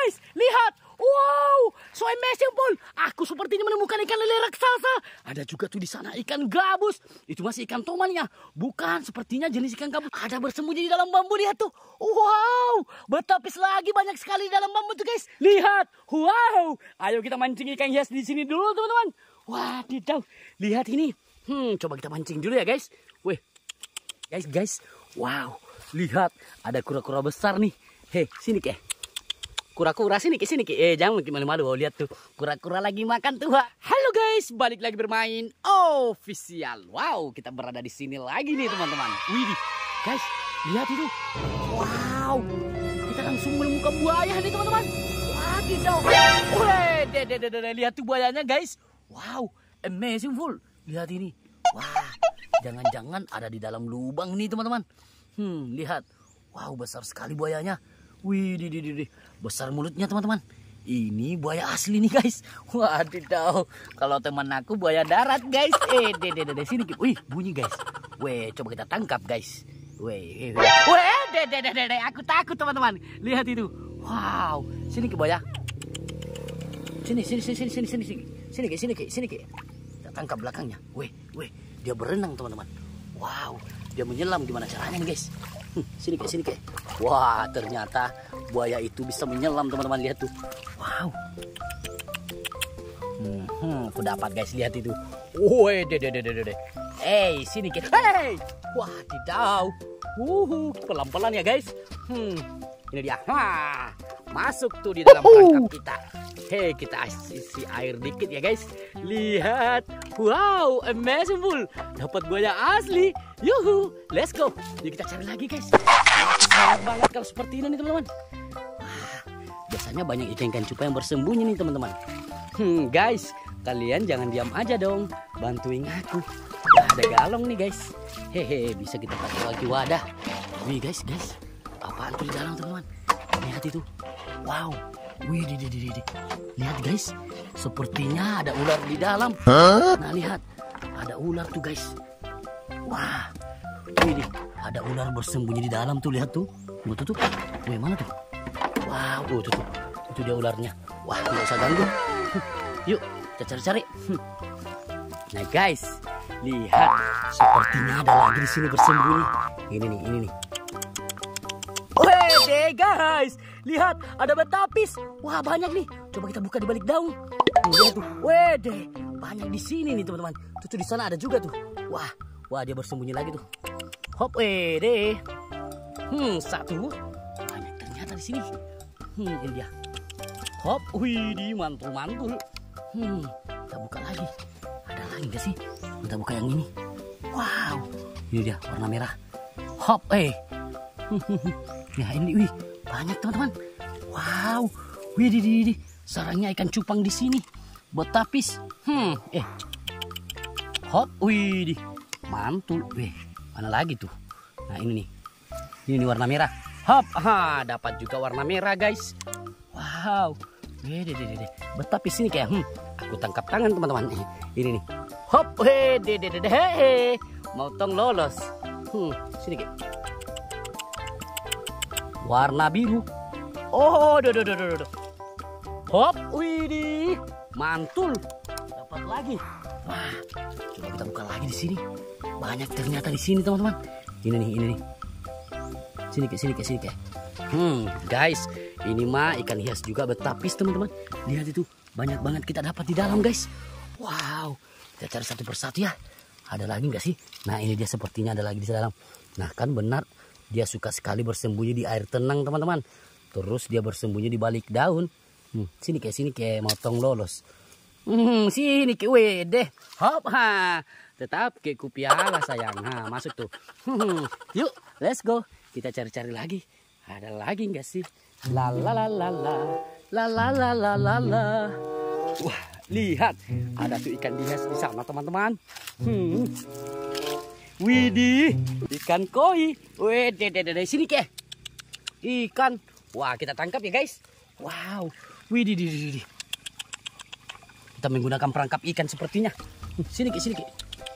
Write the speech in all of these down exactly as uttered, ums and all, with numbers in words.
guys, lihat. Wow, so amazing, Paul. Aku sepertinya menemukan ikan lele raksasa. Ada juga tuh di sana ikan gabus. Itu masih ikan tomannya. Bukan, sepertinya jenis ikan gabus. Ada bersembunyi di dalam bambu, lihat tuh. Wow, bertapis lagi banyak sekali di dalam bambu tuh, guys. Lihat, wow. Ayo kita mancing ikan hias di sini dulu, teman-teman. Wadidaw, lihat ini. Hmm, coba kita mancing dulu ya, guys. Weh, guys, guys. Wow, lihat ada kura-kura besar nih. Hei, sini kek. Kura-kura sini ke sini ke. Eh, jangan malu-malu. Oh, lihat tuh. Kura-kura lagi makan tuh, Pak. Halo guys, balik lagi bermain official. Wow, kita berada di sini lagi nih, teman-teman. Wih, guys, lihat itu. Wow, kita langsung menemukan buaya nih, teman-teman. Wadidaw. Wih, deh, deh, deh, deh, lihat tuh buayanya, guys. Wow, amazing full. Lihat ini. Wah, jangan-jangan ada di dalam lubang nih, teman-teman. Hmm, lihat. Wow, besar sekali buayanya. Wih, di, di, di, di. Besar mulutnya, teman-teman. Ini buaya asli nih, guys. Wadidaw. Kalau teman aku buaya darat, guys. Eh, deh, deh, deh, sini. Wih, bunyi, guys. Weh, coba kita tangkap, guys. Weh, weh, weh, deh, deh, deh, deh. Aku takut, teman-teman. Lihat itu. Wow, sini ke buaya. Sini, sini, sini, sini, sini, sini, sini, sini, ke, sini, ke, sini, ke. Kita tangkap belakangnya. Weh, weh, dia berenang, teman-teman. Wow, dia menyelam. Gimana caranya nih, guys? Hmm, sini ke sini ke. Wah, ternyata buaya itu bisa menyelam, teman-teman. Lihat tuh. Wow. Hmm, hmm, aku dapat, guys. Lihat itu. Woi, deh, deh, deh, deh, deh. Eh, sini ke. Hey, wah, tidak. Uh, pelan-pelan ya, guys. Hmm, ini dia. Wah, masuk tuh di dalam perangkap kita. Hei, kita isi air dikit ya, guys. Lihat. Wow, amazing full. Dapat buaya asli. Yuhu, let's go. Yuk kita cari lagi, guys. Banyak banget kalau seperti ini nih, teman-teman. Wah, biasanya banyak ikan-ikan cupa yang bersembunyi nih, teman-teman. Hmm, guys, kalian jangan diam aja dong. Bantuin aku. Nah, ada galong nih, guys. Hehe, bisa kita pakai lagi wadah. Wih, guys, guys. Apaan tuh di dalam, teman-teman? Lihat itu. Wow. Wih, di, di, di, di. Lihat, guys. Sepertinya ada ular di dalam. Huh? Nah, lihat. Ada ular tuh, guys. Wah, ini ada ular bersembunyi di dalam tuh, lihat tuh. Tuh, tuh, tuh. Wih, mana tuh? Wow, tuh, tuh, tuh. Itu dia ularnya. Wah, nggak usah ganggu. Yuk, kita cari-cari. Nah, guys, lihat. Sepertinya ada lagi di sini bersembunyi. Ini nih, ini nih. Wede, guys. Lihat, ada betapis. Wah, banyak nih. Coba kita buka di balik daun. Lihat tuh. Wede, banyak di sini nih, teman-teman. Tuh, tuh di sana ada juga tuh. Wah. Wah, dia bersembunyi lagi tuh. Hop, eh deh. Hmm, satu. Banyak ternyata di sini. Hmm, ini dia. Hop, wih, di mantul-mantul. Hmm, kita buka lagi. Ada lagi gak sih? Kita buka yang ini. Wow, ini dia warna merah. Hop, eh. Ya ini, wih, banyak teman-teman. Wow, wih, di, di, di. Sarangnya ikan cupang di sini. Betapis. Hmm, eh. Hop, wih, di. Mantul, weh, mana lagi tuh? Nah ini nih, ini nih warna merah. Hop, ha, dapat juga warna merah, guys. Wow, weh, deh, deh, deh. Betapis sini kayak, hmm, aku tangkap tangan teman-teman. Ini nih, hop, weh, deh, deh, deh, hehe, mau tong lolos. Hmm, sini kayak, warna biru. Oh, do, do, do, do, do. Hop, wih, mantul, dapat lagi. Wah, coba kita buka lagi di sini. Banyak ternyata di sini, teman-teman. Ini nih, ini nih. Sini ke, sini ke, sini ke. Hmm, guys, ini mah ikan hias juga betapis, teman-teman. Lihat itu, banyak banget kita dapat di dalam, guys. Wow, kita cari satu persatu ya. Ada lagi nggak sih? Nah, ini dia sepertinya ada lagi di dalam. Nah, kan benar, dia suka sekali bersembunyi di air tenang, teman-teman. Terus dia bersembunyi di balik daun. Hmm, sini ke, sini ke, motong lolos. Hmm, sini ke, wede. Hop, ha. Tetap ke kupiala sayang. Nah, masuk tuh. Hmm, yuk, let's go. Kita cari-cari lagi. Ada lagi nggak sih? La la la la la. La la la la la la. Wah, lihat. Ada tuh ikan hias di sana, teman-teman. Hmm. Widih, ikan koi. Wede, dede, dede, sini ke. Ikan. Wah, kita tangkap ya, guys. Wow. Widih, widih, widih. Kita menggunakan perangkap ikan sepertinya. Sini ke, sini ke.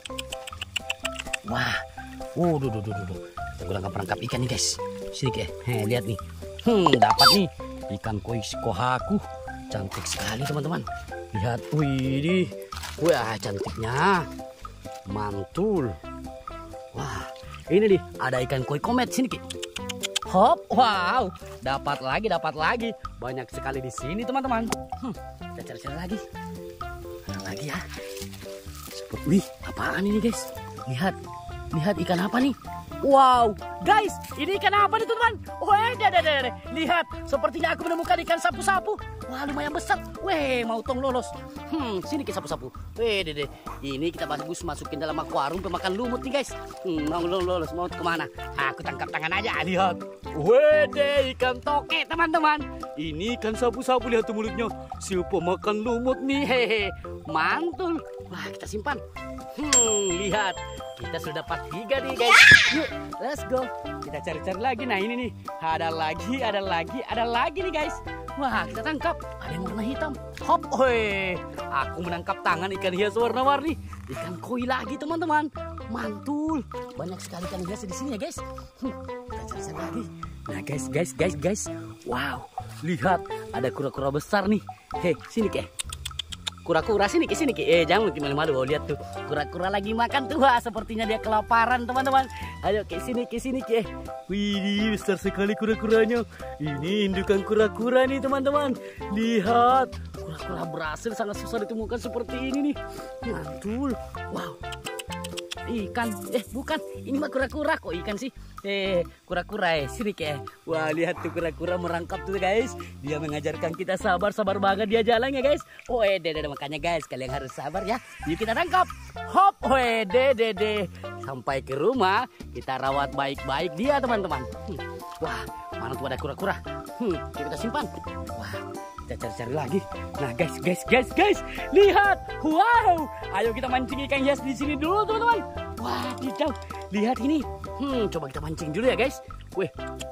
Wah, wow, duh, duh, duh, duh. Kita gunakan perangkap ikan nih, guys. Sini ke, heh, lihat nih. Hmm, dapat nih ikan koi kohaku. Cantik sekali teman-teman. Lihat, wih, wah cantiknya, mantul. Wah, ini nih ada ikan koi komet sini Ki. Hop, wow, dapat lagi, dapat lagi, banyak sekali di sini teman-teman. Hmm, kita cari-cari lagi, ada lagi ya. Seperti, wih, apaan ini guys? Lihat, lihat ikan apa nih? Wow, guys, ini ikan apa nih teman-teman? Oh, deh, deh, deh. Lihat, sepertinya aku menemukan ikan sapu-sapu. Wah, lumayan besar. Weh, mau tong lolos. Hmm, sini ke sapu-sapu. Weh, deh, deh. Ini kita bagus masukin dalam akuarium pemakan lumut nih guys. Hmm, mau lolos, mau kemana? Aku tangkap tangan aja, lihat. Weh, deh, ikan toke teman-teman. Ini ikan sapu-sapu, lihat tuh mulutnya. Si pemakan lumut nih, hehe. Mantul. Wah, kita simpan. Hmm, lihat. Kita sudah dapat tiga nih guys. Yuk, let's go. Kita cari-cari lagi. Nah ini nih, ada lagi, ada lagi, ada lagi nih guys. Wah, kita tangkap. Ada yang warna hitam. Hop, oi. Aku menangkap tangan ikan hias warna-warni. Ikan koi lagi teman-teman. Mantul. Banyak sekali ikan hias di sini ya guys. Hmm, kita cari-cari lagi. Nah guys, guys, guys, guys. Wow, lihat ada kura-kura besar nih. Hei, sini kek. Kura-kura sini ke sini ke. Eh jangan malu-malu. Oh, lihat tuh. Kura-kura lagi makan tuh. Wah, sepertinya dia kelaparan, teman-teman. Ayo ke sini ke sini ke. Wih, besar sekali kura-kuranya. Ini indukan kura-kura nih, teman-teman. Lihat. Kura-kura berhasil sangat susah ditemukan seperti ini nih. Mantul. Wow. Ikan, eh bukan, ini mah kura-kura kok ikan sih. Eh, kura-kura eh, sini ke. Wah, lihat tuh kura-kura merangkap tuh guys. Dia mengajarkan kita sabar, sabar banget dia jalan ya guys. Oh, eh, dede, makanya guys kalian harus sabar ya. Yuk kita tangkap. Hop, oh, eh, dede, dede. Sampai ke rumah kita rawat baik-baik dia teman-teman. Hmm. Wah, mana tuh ada kura-kura. Hmm, kita simpan. Wah. Kita cari-cari lagi. Nah guys, guys, guys, guys, lihat, wow, ayo kita mancing ikan hias di sini dulu teman-teman. Wah, hijau, lihat ini. Hmm, coba kita mancing dulu ya guys. Wih,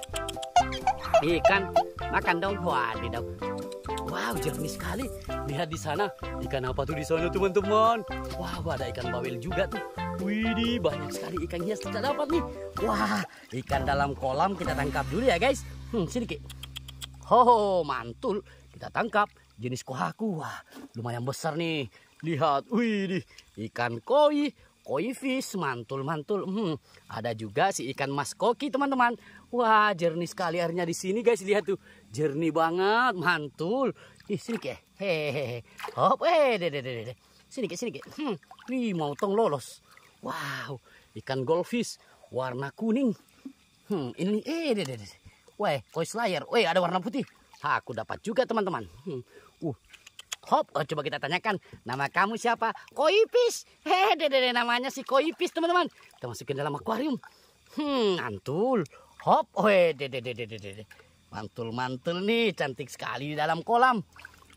ikan, makan dong. Wah, tidak. Wow, jernih sekali. Lihat di sana, ikan apa tuh di sana teman-teman? Wow, ada ikan bawel juga tuh. Widih, banyak sekali ikan hias kita dapat nih. Wah, ikan dalam kolam kita tangkap dulu ya guys. Hmm, sini Ki. Ho, mantul. Kita tangkap jenis kohaku. Wah, lumayan besar nih. Lihat, wih, ikan koi, koi fish, mantul-mantul. Hmm, ada juga si ikan mas koki, teman-teman. Wah, jernih sekali airnya di sini, guys. Lihat tuh, jernih banget, mantul. Di sini ke, hehehe. Hop, eh, deh, deh, deh, deh. Sini ke, sini ke. Hmm, wih, mau tong lolos. Wow, ikan goldfish, warna kuning. Hmm, ini, eh, deh, deh, deh. Weh, koi slayer. Weh, ada warna putih. Aku dapat juga teman-teman. Hmm. Uh. Hop, oh, coba kita tanyakan. Nama kamu siapa? Koi fish. Hehe, dede namanya si koi fish teman-teman. Kita masukin dalam akuarium. Hmm, mantul. Hop, oh, dede dede dede. Mantul-mantul nih, cantik sekali di dalam kolam.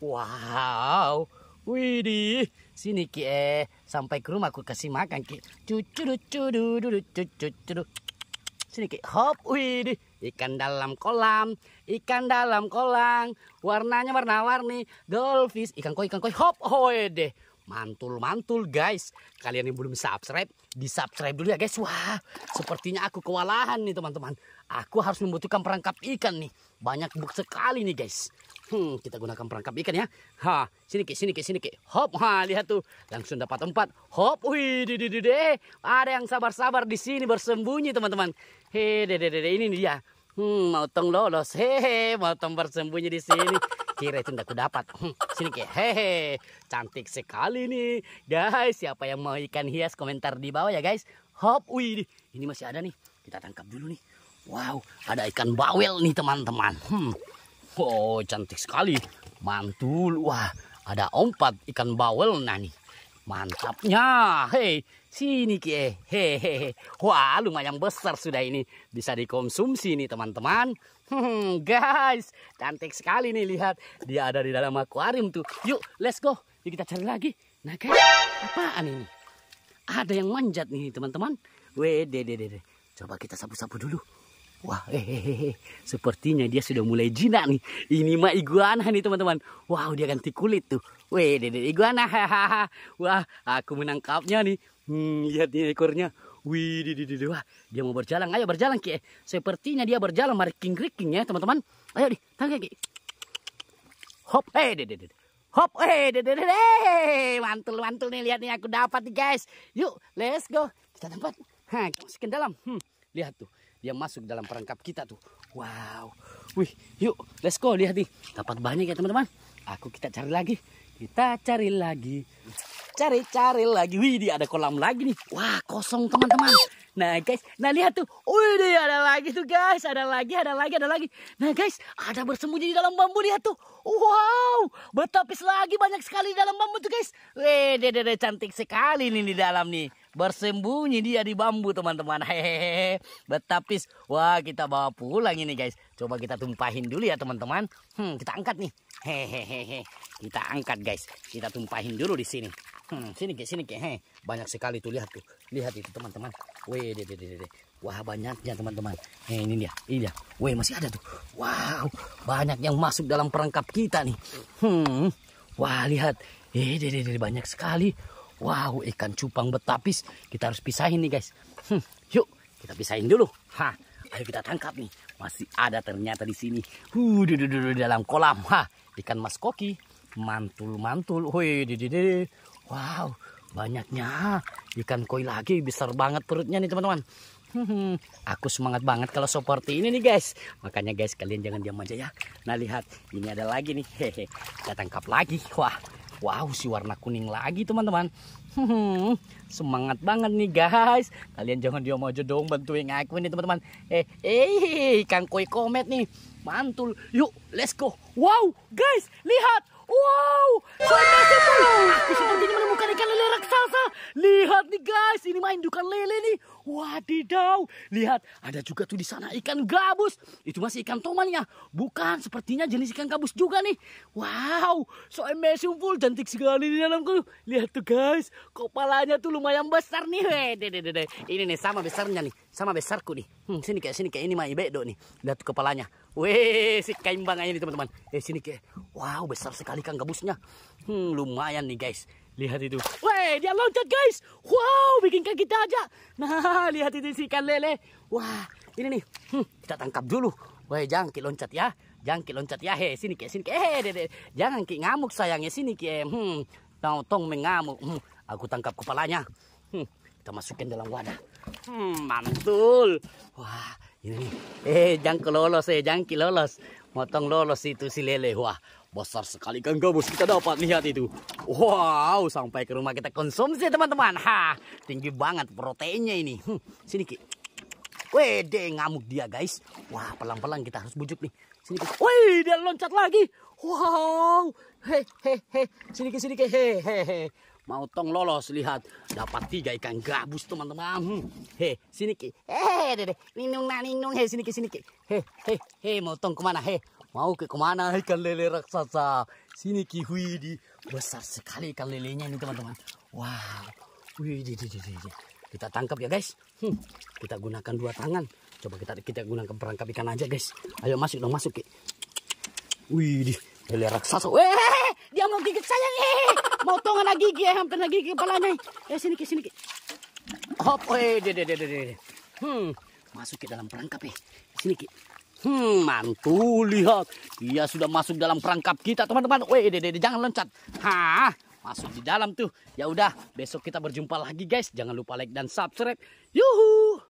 Wow. Widih, sini Ki eh sampai ke rumah aku kasih makan Ki. Cucu cucu cucu cucu cucu. Sini Ki. Hop, widih. Ikan dalam kolam, ikan dalam kolam, warnanya warna-warni, goldfish, ikan koi, ikan koi, hop, hoi deh, mantul-mantul guys. Kalian yang belum subscribe, di subscribe dulu ya guys. Wah, sepertinya aku kewalahan nih teman-teman. Aku harus membutuhkan perangkap ikan nih, banyak buk sekali nih guys. Hmm, kita gunakan perangkap ikan ya. Ha, sini Ki, sini Ki, sini Ki. Hop, ha, lihat tuh, langsung dapat empat. Hop, wih, deh, deh, deh. Ada yang sabar-sabar di sini bersembunyi teman-teman. He, deh, deh, deh, ini dia. Hmm, mau tong lolos. Hehe, mau tong bersembunyi di sini. Kira itu aku dapat. Hmm, sini Ki. Hehe, cantik sekali nih, guys. Siapa yang mau ikan hias komentar di bawah ya guys. Hop, wih, ini masih ada nih. Kita tangkap dulu nih. Wow, ada ikan bawel nih teman-teman. Hmm. Oh, cantik sekali. Mantul. Wah, ada empat ikan bawel nah nih. Mantapnya. Hei, sini Ki. Hehehe. Wah, lumayan besar sudah ini. Bisa dikonsumsi nih teman-teman. Hmm, guys, cantik sekali nih, lihat. Dia ada di dalam akuarium tuh. Yuk, let's go. Yuk kita cari lagi. Nah, guys, apaan ini? Ada yang manjat nih teman-teman. Weh, deh, deh, deh. Coba kita sapu-sapu dulu. Wah, hehehe, sepertinya dia sudah mulai jinak nih. Ini mah iguana nih teman-teman. Wow, dia ganti kulit tuh. Weh, dede iguana. Hahaha. Wah, aku menangkapnya nih. Hmm, lihat nih ekornya. Wih, dede, dede. Wah, dia mau berjalan. Ayo berjalan Ki. Sepertinya dia berjalan mariking-riking ya teman-teman. Ayo di, tangkap Ki. Hop, eh, deh, deh, deh. Hop, eh, deh, deh, deh, deh. Mantul, mantul nih, lihat nih aku dapat nih guys. Yuk, let's go. Kita dapat. Hah, masukin dalam. Hmm, lihat tuh, dia masuk dalam perangkap kita tuh. Wow, wih, yuk, let's go. Lihat nih, dapat banyak ya teman-teman. Aku kita cari lagi, kita cari lagi, cari-cari lagi. Wih, dia ada kolam lagi nih. Wah, kosong teman-teman. Nah guys, nah lihat tuh, wih deh ada lagi tuh guys, ada lagi, ada lagi, ada lagi. Nah guys, ada bersembunyi di dalam bambu, lihat tuh. Wow, bertapis lagi banyak sekali di dalam bambu tuh guys. Wih, deh, deh, deh, cantik sekali nih di dalam nih. Bersembunyi dia di bambu teman-teman. Hehehe, bertapis. Wah, kita bawa pulang ini guys. Coba kita tumpahin dulu ya teman-teman. Hmm, kita angkat nih. Hehehe, kita angkat guys. Kita tumpahin dulu di sini. Hmm, sini ke sini ke, he, banyak sekali tuh, lihat tuh, lihat itu teman-teman. Weh, deh, deh, deh, deh. Wah banyaknya teman-teman. He, ini dia, ini dia. Weh, masih ada tuh. Wow, banyak yang masuk dalam perangkap kita nih. Hmm, wah lihat, eh, deh, deh, deh, banyak sekali. Wow, ikan cupang betapis. Kita harus pisahin nih guys. Hmm, yuk, kita pisahin dulu. Hah, ayo kita tangkap nih. Masih ada ternyata di sini. Uh, di, di, di, di dalam kolam. Hah, ikan mas koki. Mantul-mantul. Wih, deh, deh, deh. Wow, banyaknya ikan koi lagi, besar banget perutnya nih teman-teman. Hmm, aku semangat banget kalau seperti ini nih guys. Makanya guys, kalian jangan diam aja ya. Nah lihat, ini ada lagi nih. Hehe, kita tangkap lagi. Wah, wow, si warna kuning lagi teman-teman. Hmm, semangat banget nih guys. Kalian jangan diam aja dong, bantuin aku nih teman-teman. Eh, eh, ikan koi komet nih, mantul. Yuk, let's go. Wow, guys, lihat. Wow, so amazing. Aku sepertinya menemukan ikan lele raksasa. Lihat nih guys, ini mah indukan lele nih. Wadidaw, lihat ada juga tuh di sana ikan gabus. Itu masih ikan tomannya, bukan, sepertinya jenis ikan gabus juga nih. Wow, so amazing full, cantik sekali di dalamku. Lihat tuh guys, kepalanya tuh lumayan besar nih. Weh, deh, deh, deh. Ini nih sama besarnya nih, sama besarku nih. Hmm, sini kayak sini kayak ini mah ibedo nih. Lihat tuh kepalanya. Weh, si kaimbang aja nih teman-teman. Eh sini kayak, wow besar sekali ikan gabusnya. Hmm, lumayan nih guys. Lihat itu. Weh, dia loncat guys. Wow, bikin kayak kita aja. Nah, lihat itu si ikan lele. Wah, ini nih. Hmm, kita tangkap dulu. Weh, jangan ki loncat ya. Jangan ki loncat ya. He, sini ke sini ke. He, dede. Jangan ki ngamuk sayangnya sini ki. Hmm, tong tong mengamuk. Hmm, aku tangkap kepalanya. Hmm, kita masukin dalam wadah. Hmm, mantul. Wah, ini nih. Eh, jangan lolos eh, jangan ki lolos. Motong lolos itu si lele. Wah, besar sekali ikan gabus kita dapat, lihat itu. Wow, sampai ke rumah kita konsumsi teman-teman. Ha, tinggi banget proteinnya ini. Hmm, sini ki. Wede, ngamuk dia guys. Wah, pelan-pelan kita harus bujuk nih. Sini ki. Wih, dia loncat lagi. Wow. He he he. Sini ki, sini ki. He he he. Mau tong lolos, lihat. Dapat tiga ikan gabus teman-teman. Hmm. He, sini ki. He, dede. Ninung na ninung. He, sini ki, sini ki. He he he. Mau tong kemana? He. Mau ke kemana ikan lele raksasa? Sini ki, wih, besar sekali ikan lelenya ini teman-teman. Wow, wih, di, di, di, di. Kita tangkap ya guys. Hmm. Kita gunakan dua tangan. Coba kita kita gunakan perangkap ikan aja guys. Ayo masuk dong, masuk ki. Wih, di, lele raksasa. Weh, dia mau gigit saya nih. Mau tongan gigi, hampir gigi kepalanya. Eh sini ki, sini ki. Hop, weh, de, de, de, de, de. Hmm, masuk ke dalam perangkap ya. Sini ki. Hmm, mantul, lihat. Dia sudah masuk dalam perangkap kita, teman-teman. Weh, dede, jangan loncat. Hah, masuk di dalam tuh. Ya udah, besok kita berjumpa lagi, guys. Jangan lupa like dan subscribe. Yuhu.